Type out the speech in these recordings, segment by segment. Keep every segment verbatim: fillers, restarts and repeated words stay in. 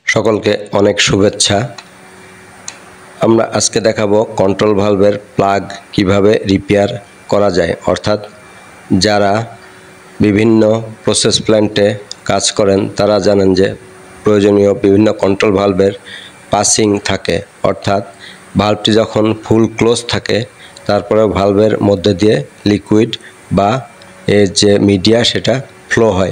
সকলকে অনেক শুভেচ্ছা। আমরা আজকে দেখাবো কন্ট্রোল ভালভের প্লাগ কিভাবে রিপেয়ার করা যায়, অর্থাৎ যারা বিভিন্ন প্রসেস প্ল্যান্টে কাজ করেন তারা জানেন যে প্রয়োজনীয় বিভিন্ন কন্ট্রোল ভালভের পাসিং থাকে, অর্থাৎ ভালভটি যখন ফুল ক্লোজ থাকে তারপরে ভালভের মধ্যে দিয়ে লিকুইড বা এর যে মিডিয়া সেটা ফ্লো হয়।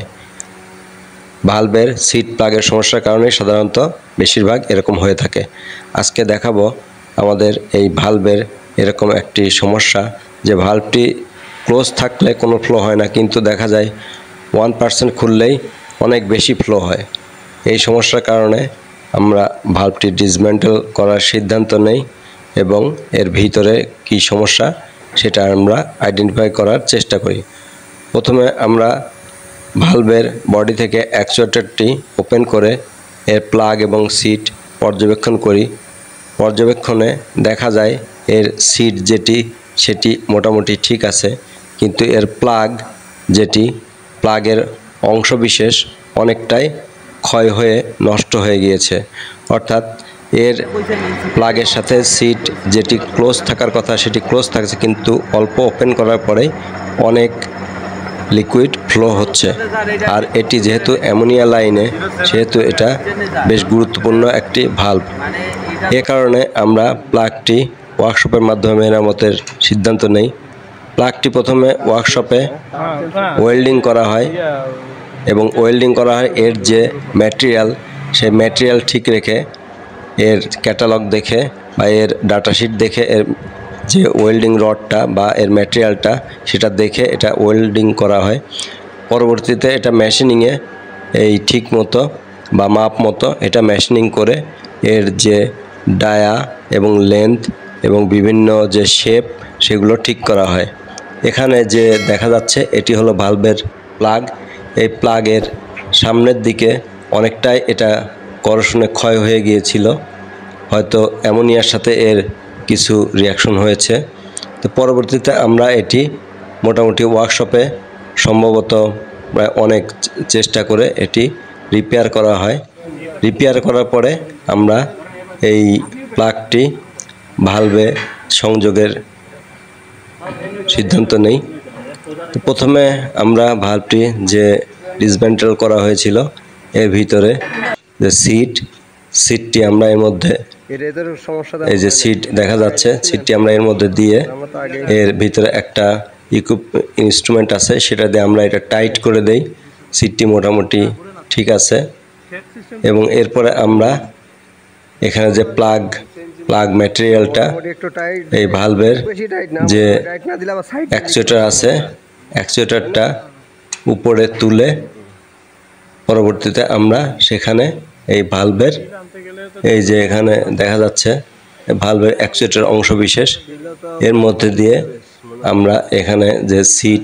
ভালভের সিট প্লাগের সমস্যার কারণে সাধারণত বেশিরভাগ এরকম হয়ে থাকে। আজকে দেখাবো আমাদের এই ভালভের এরকম একটি সমস্যা যে ভালভটি ক্লোজ থাকলে কোনো ফ্লো হয় না, কিন্তু দেখা যায় ওয়ান পার্সেন্ট খুললেই অনেক বেশি ফ্লো হয়। এই সমস্যার কারণে আমরা ভালভটি ডিসমেন্টেল করার সিদ্ধান্ত নেই এবং এর ভিতরে কি সমস্যা সেটা আমরা আইডেন্টিফাই করার চেষ্টা করি। প্রথমে আমরা ভালভের বডি থেকে অ্যাকচুয়েটরটি ওপেন করে এর প্লাগ এবং সিট পর্যবেক্ষণ করি। পর্যবেক্ষণে দেখা যায় এর সিট যেটি সেটি মোটামুটি ঠিক আছে, কিন্তু এর প্লাগ যেটি প্লাগের অংশবিশেষ অনেকটাই ক্ষয় হয়ে নষ্ট হয়ে গিয়েছে, অর্থাৎ এর প্লাগের সাথে সিট যেটি ক্লোজ থাকার কথা সেটি ক্লোজ থাকছে, কিন্তু অল্প ওপেন করার পরেই অনেক লিকুইড ফ্লো হচ্ছে। আর এটি যেহেতু অ্যামোনিয়া লাইনে, সেহেতু এটা বেশ গুরুত্বপূর্ণ একটি ভালভ। এ কারণে আমরা প্লাগটি ওয়ার্কশপের মাধ্যমে মেরামতের সিদ্ধান্ত নেই। প্লাগটি প্রথমে ওয়ার্কশপে ওয়েল্ডিং করা হয় এবং ওয়েল্ডিং করা হয় এর যে ম্যাটেরিয়াল সেই ম্যাটেরিয়াল ঠিক রেখে এর ক্যাটালগ দেখে বা এর ডাটাশিট দেখে এর যে ওয়েল্ডিং রডটা বা এর ম্যাটেরিয়ালটা সেটা দেখে এটা ওয়েল্ডিং করা হয়। পরবর্তীতে এটা মেশিনিংয়ে এই ঠিক মতো বা মাপ মতো এটা মেশিনিং করে এর যে ডায়া এবং লেন্থ এবং বিভিন্ন যে শেপ সেগুলো ঠিক করা হয়। এখানে যে দেখা যাচ্ছে এটি হলো ভালভের প্লাগ। এই প্লাগের সামনের দিকে অনেকটাই এটা করোশনে ক্ষয় হয়ে গিয়েছিল, হয়তো অ্যামোনিয়ার সাথে এর কিছু রিয়াকশন হয়েছে। তো পরবর্তীতে আমরা এটি মোটামুটি ওয়ার্কশপে সম্ভবত প্রায় অনেক চেষ্টা করে এটি রিপেয়ার করা হয়। রিপেয়ার করার পরে আমরা এই প্লাগটি ভালভে সংযোগের সিদ্ধান্ত নেই। তো প্রথমে আমরা ভালভটি যে ডিসমেন্টেল করা হয়েছিল এর ভিতরে যে সিট সিটটি আমরা এর মধ্যে এই যে সিট দেখা যাচ্ছে সিটটি আমরা এর মধ্যে দিয়ে এর ভিতরে একটা ইকুইপ ইনস্ট্রুমেন্ট আছে সেটা দিয়ে আমরা এটা টাইট করে দেই। সিটটি মোটামুটি ঠিক আছে এবং এরপরে আমরা এখানে যে প্লাগ প্লাগ ম্যাটেরিয়ালটা এই ভালভের যে অ্যাকচুয়েটর আছে অ্যাকচুয়েটরটা উপরে তুলে পরবর্তীতে আমরা সেখানে এই ভালভের এই যে এখানে দেখা যাচ্ছে ভালভের অ্যাকচুয়েটর অংশ বিশেষ এর মধ্যে দিয়ে আমরা এখানে যে সিট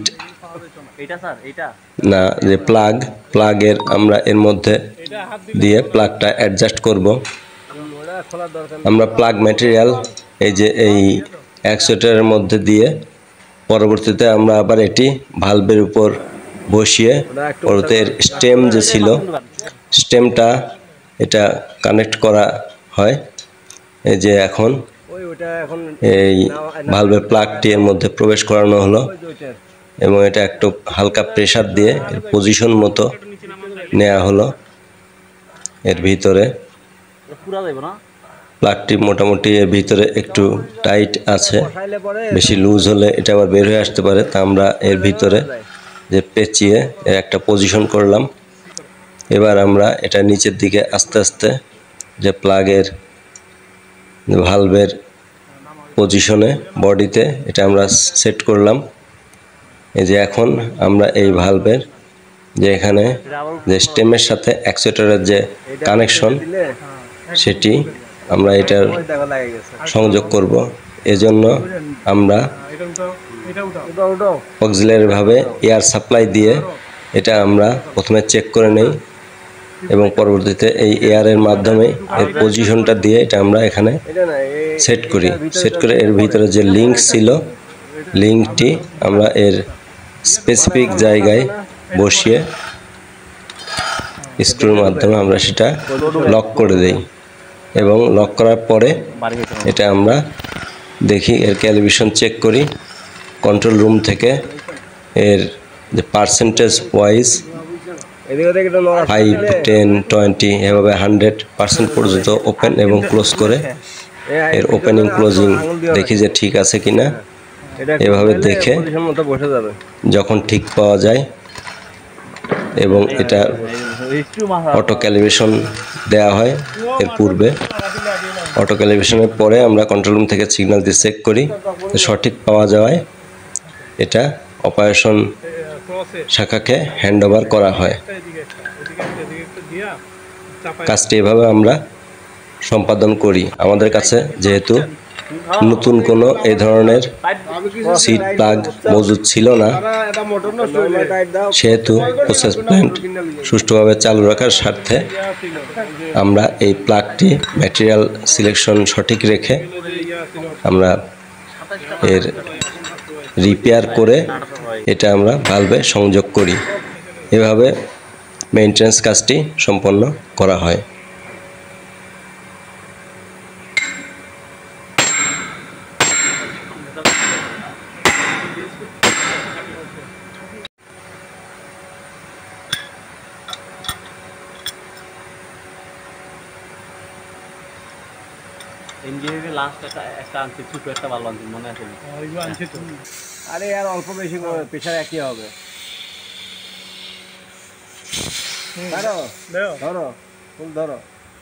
না যে প্লাগ প্লাগের আমরা এর মধ্যে দিয়ে প্লাগটা অ্যাডজাস্ট করব। আমরা প্লাগ ম্যাটেরিয়াল এই যে এই অ্যাকচুয়েটরের মধ্যে দিয়ে পরবর্তীতে আমরা আবার এটি ভালভের উপর বসিয়ে পরবর্তী এর স্টেম যে ছিল স্টেমটা এটা কানেক্ট করা হয়। এই যে এখন এই ভালভের প্লাগটি এর মধ্যে প্রবেশ করানো হলো এবং এটা একটু হালকা প্রেসার দিয়ে এর পজিশন মতো নেওয়া হলো। এর ভিতরে প্লাগটি মোটামুটি এর ভিতরে একটু টাইট আছে, বেশি লুজ হলে এটা আবার বের হয়ে আসতে পারে। তা আমরা এর ভিতরে যে পেঁচিয়ে এর একটা পজিশন করলাম। এবার আমরা এটা নিচের দিকে আস্তে আস্তে যে প্লাগের ভালভের পজিশনে বডিতে এটা আমরা সেট করলাম। এই যে এখন আমরা এই ভালভের যে এখানে যে স্টেমের সাথে অ্যাকচুয়েটরের যে কানেকশন সেটি আমরা এটার সংযোগ করব। এজন্য আমরা অক্সিলারি ভাবে এয়ার সাপ্লাই দিয়ে এটা আমরা প্রথমে চেক করে নেই এবং পরবর্তীতে এই এয়ারের মাধ্যমে এর পজিশনটা দিয়ে এটা আমরা এখানে সেট করি। সেট করে এর ভিতরে যে লিঙ্ক ছিল লিঙ্কটি আমরা এর স্পেসিফিক জায়গায় বসিয়ে স্ক্রুর মাধ্যমে আমরা সেটা লক করে দেই এবং লক করার পরে এটা আমরা দেখি এর ক্যালিব্রেশন চেক করি কন্ট্রোল রুম থেকে এর যে percentage wise five ten twenty এভাবে হান্ড্রেড পার্সেন্ট পর্যন্ত ওপেন এবং ক্লোজ করে এর ওপেনিং ক্লোজিং দেখি যে ঠিক আছে কিনা এভাবে দেখে যখন ঠিক পাওয়া যায় এবং এটা অটো ক্যালিব্রেশন দেওয়া হয় এর পূর্বে অটো ক্যালিব্রেশনের পরে আমরা কন্ট্রোল রুম থেকে সিগন্যাল দিয়ে চেক করি সঠিক পাওয়া যাওয়ায় এটা অপারেশন শাখাকে হ্যান্ড ওভার করা হয়। কাজটি এভাবে আমরা সম্পাদন করি। আমাদের কাছে যেহেতু নতুন কোনো এই ধরনের সিট প্লাগ মজুদ ছিল না, সেহেতু প্রসেস প্ল্যান্ট সুষ্ঠুভাবে চালু রাখার স্বার্থে আমরা এই প্লাগটি ম্যাটেরিয়াল সিলেকশন সঠিক রেখে আমরা এর রিপেয়ার করে এটা আমরা ভালভে সংযোগ করি। এভাবে মেইনটেনেন্স কাজটি সম্পন্ন করা হয়। ইঞ্জিনিয়ারিং লাস্ট একটা একটা আনছি ছোট একটা ভালো আনছি মনে আছে ওইগুলো আনছি তো আরে আর অল্প বেশি প্রেশার একই হবে ধরো ধরো ফুল ধরো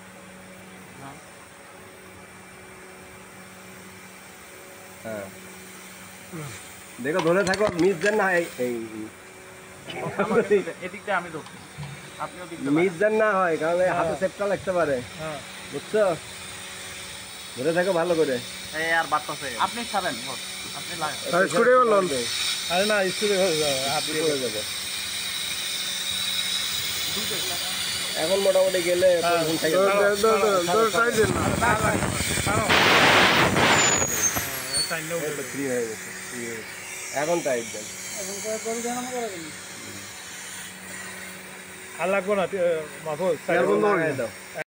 হ্যাঁ দেখো ধরে থাকো মিস দেন না এই এদিকটা আমি ধরছি আপনি ওদিকটা মিস দেন না হয় কারণ হাতে সেপটা লাগতে পারে হ্যাঁ বুঝছো ধরে থাকো ভালো করে এই আর বাতাসে আপনি ছাড়েন আপনি লাগান আরে ছুড়ে বলুন আরে না স্কুলে হাত দিয়ে পড়ে যাবে এখন মোটামুটি গেলে ফোন থেকে দৌড় সাইড দেন না টাইম না উঠে ফ্রি হয়ে গেছে এখন টাইট দেন এখন করে দেন না করে দেন আর লাগবে না মাহফুজ সাইড বন্ধ করে দাও।